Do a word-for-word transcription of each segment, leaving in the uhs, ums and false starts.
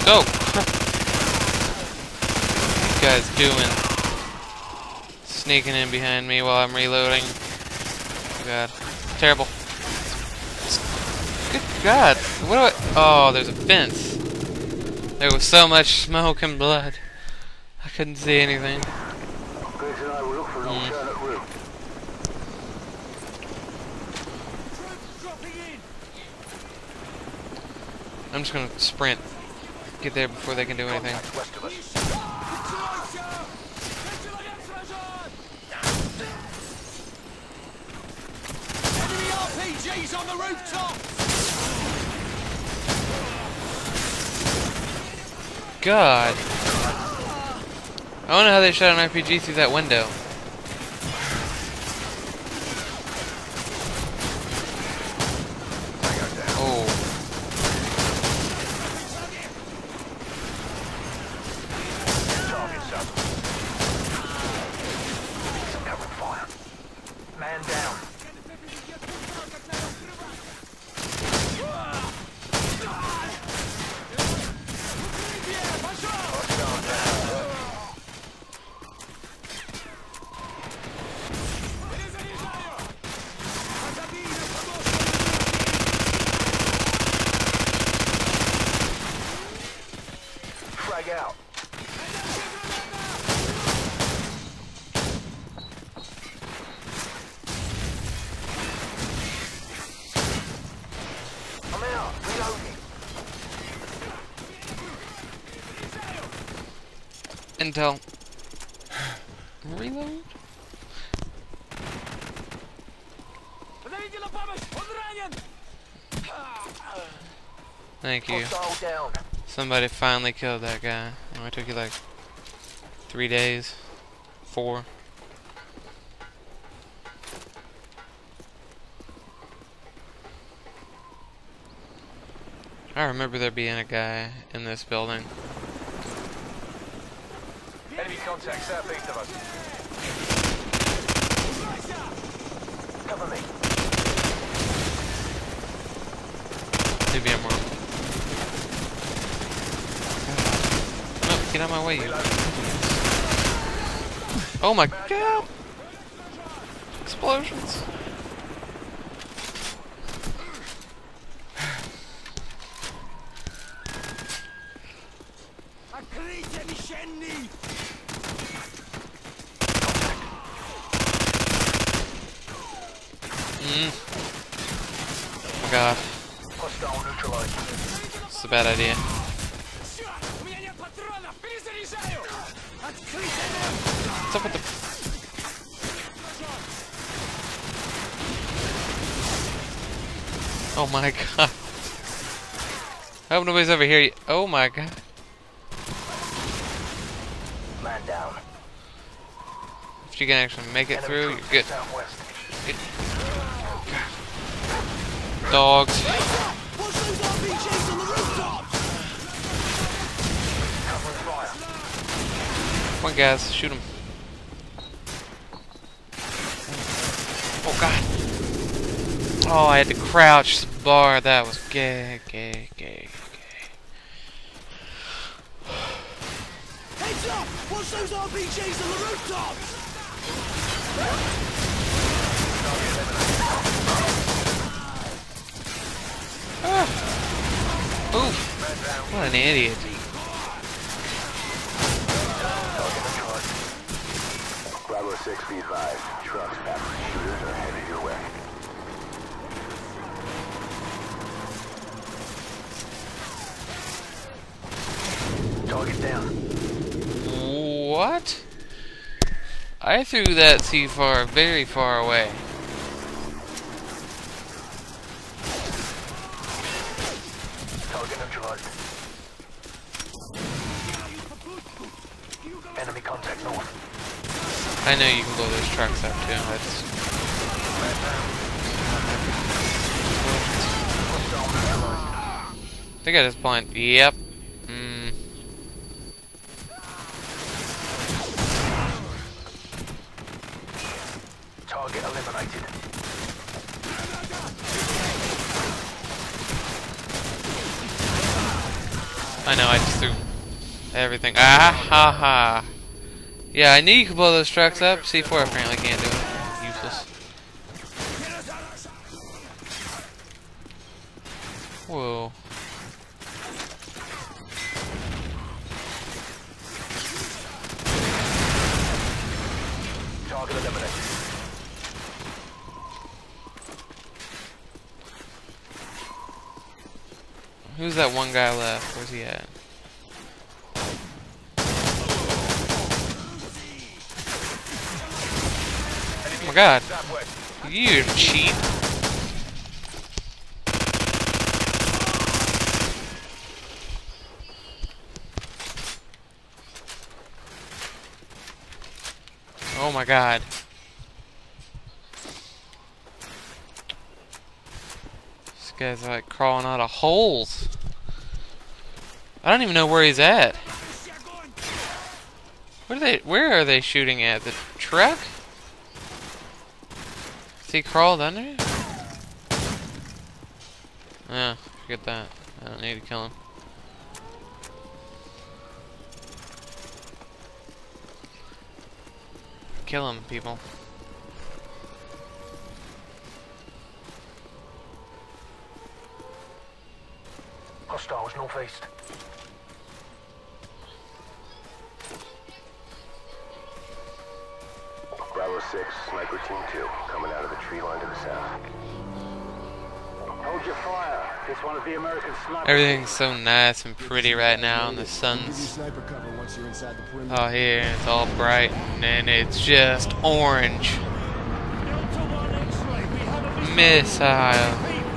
Oh! What are you guys doing? Sneaking in behind me while I'm reloading. Oh god. Terrible. Good god. What do I... Oh, there's a fence. There was so much smoke and blood. I couldn't see anything. Mm. I'm just gonna sprint. Get there before they can do anything. Enemy R P Gs on the rooftop. God. I don't know how they shot an R P G through that window. Oh. Man down. Frag out. I'm out. Reloading. Intel. Reload? Thank you. Down. Somebody finally killed that guy. Oh, it took you like three days. Four. I remember there being a guy in this building. Enemy contact southeast of us. Cover me. Maybe I'm wrong. No, get out of my way, you. Oh my god! Explosions! Mm. Oh god. It's a bad idea. What's up with the... Oh my god. I hope nobody's over here. Oh my god. Man down. If you can actually make it through, you're good. Good. Dogs. Come on, guys, shoot him. Oh god. Oh, I had to crouch bar. That was gay, gay, gay, gay. Heads up! Watch those R P Gs on the rooftops! Ah. Oof. What an idiot. Bravo six, be advised. Trucks, passing shooters are headed your way. Target down. What? I threw that C four very far away. Target neutralized. Enemy contact north. I know you can blow those trucks up too. That's... I think I just blind. Yep. Mm. Target eliminated. I know, I just threw everything. Ah ha ha. Yeah, I knew you could blow those trucks up. C four apparently can't do it. Useless. Whoa. Target eliminated. Who's that one guy left? Where's he at? Oh my god. You cheat. Oh my god. This guy's like crawling out of holes. I don't even know where he's at. Where are they where are they shooting at? The truck? Has he crawled under it? Yeah, forget that. I don't need to kill him. Kill him, people. Hostiles northeast. Bravo six, Sniper Team two, coming out of the tree line to the south. Hold your fire. It's one of the American snipers. Everything's so nice and pretty right now, and the sun's oh here, it's all bright, and it's just orange. Missile.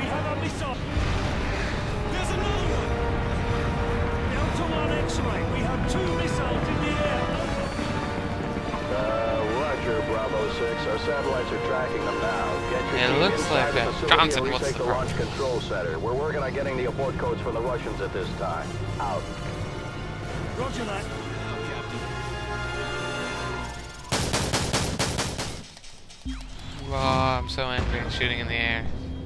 Our satellites are tracking them now. Get your It team looks inside like the a facility Johnson. and What's retake the the problem? launch control center. We're working on getting the abort codes from the Russians at this time. Out. Roger that. Oh, I'm so angry. It's shooting in the air.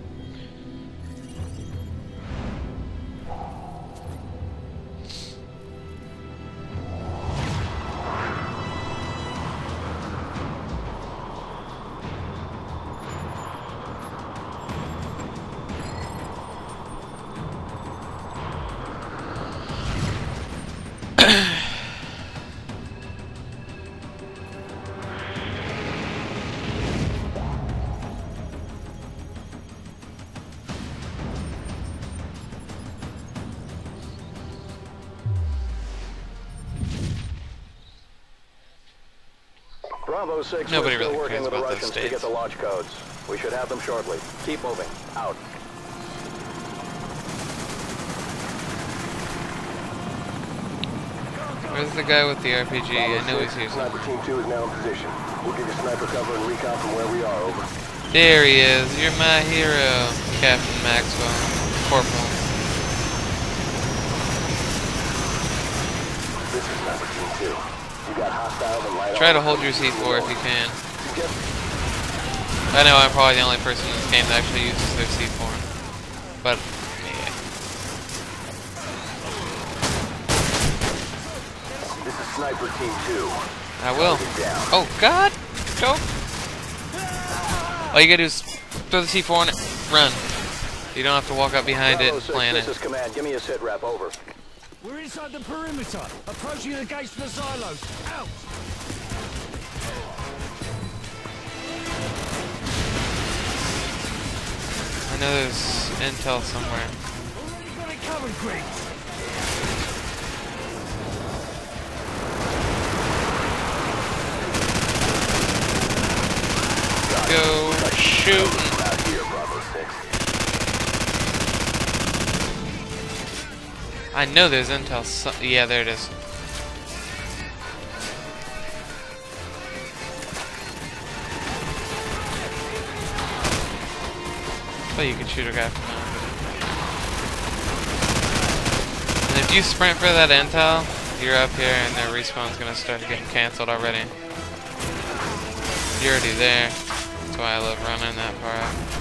Bravo six, Nobody we're still really working cares with the about those Russians to states. get the launch codes. We should have them shortly. Keep moving. Out. Where's the guy with the R P G? I know he's here somewhere. Sniper Team two is now in position. We'll give you sniper cover and recon from where we are. Over. There he is. You're my hero, Captain Maxwell. Corporal. This is Sniper Team two. You got hostiles and light Try to armor hold your coming C through four the if you wall. can. Just I know I'm probably the only person in this game that actually uses their C four. But, yeah. This is Sniper Team two. I will. Target down. Oh, God! Go! All you gotta do is throw the C four on it. Run. You don't have to walk up behind it Bravo and six, plan this it. is command. Give me a sit rep. Over. We're inside the perimeter. Approaching the gates for the silos. Out! I know there's intel somewhere. Already got it covered, Griggs. Go shooting. Out here, Bravo six. I know there's intel. So yeah, there it is. Oh, you can shoot a guy from there. And if you sprint for that intel, you're up here and their respawn's gonna start getting cancelled already. You're already there. That's why I love running that far out.